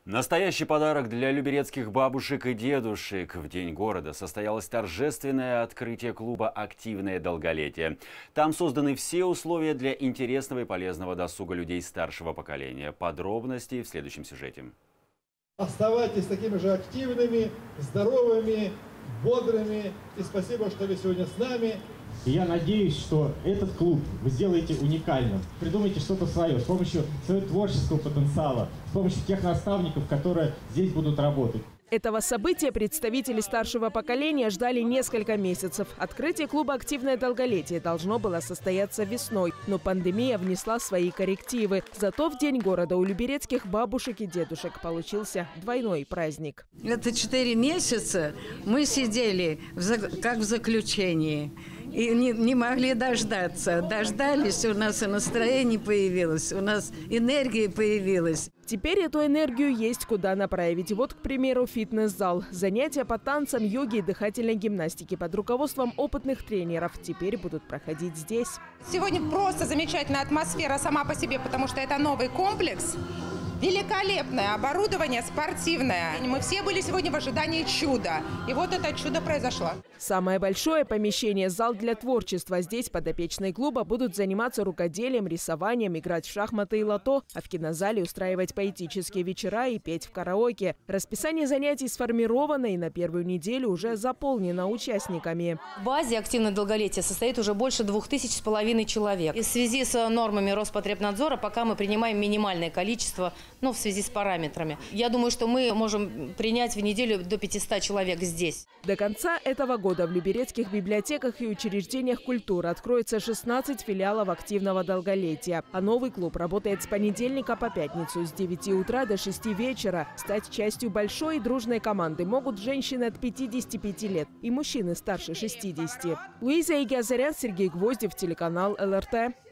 Настоящий подарок для люберецких бабушек и дедушек. В День города состоялось торжественное открытие клуба «Активное долголетие». Там созданы все условия для интересного и полезного досуга людей старшего поколения. Подробности в следующем сюжете. Оставайтесь такими же активными, здоровыми, бодрыми. И спасибо, что вы сегодня с нами. И я надеюсь, что этот клуб вы сделаете уникальным. Придумайте что-то свое с помощью своего творческого потенциала, с помощью тех наставников, которые здесь будут работать. Этого события представители старшего поколения ждали несколько месяцев. Открытие клуба «Активное долголетие» должно было состояться весной, но пандемия внесла свои коррективы. Зато в День города у люберецких бабушек и дедушек получился двойной праздник. Это 4 месяца мы сидели как в заключении. И не могли дождаться. Дождались, у нас и настроение появилось, у нас энергия появилась. Теперь эту энергию есть куда направить. Вот, к примеру, фитнес-зал. Занятия по танцам, йоге и дыхательной гимнастике под руководством опытных тренеров теперь будут проходить здесь. Сегодня просто замечательная атмосфера сама по себе, потому что это новый комплекс. Великолепное оборудование, спортивное. Мы все были сегодня в ожидании чуда. И вот это чудо произошло. Самое большое помещение – зал для творчества. Здесь подопечные клуба будут заниматься рукоделием, рисованием, играть в шахматы и лото, а в кинозале устраивать поэтические вечера и петь в караоке. Расписание занятий сформировано и на первую неделю уже заполнено участниками. В базе «Активное долголетие» состоит уже больше 2500 человек. И в связи с нормами Роспотребнадзора пока мы принимаем минимальное количество, в связи с параметрами. Я думаю, что мы можем принять в неделю до 500 человек здесь. До конца этого года в люберецких библиотеках и учреждениях культуры откроется 16 филиалов «Активного долголетия». А новый клуб работает с понедельника по пятницу с 9 утра до 6 вечера. Стать частью большой и дружной команды могут женщины от 55 лет и мужчины старше 60. Луиза Игиазарян, Сергей Гвоздев, телеканал ЛРТ.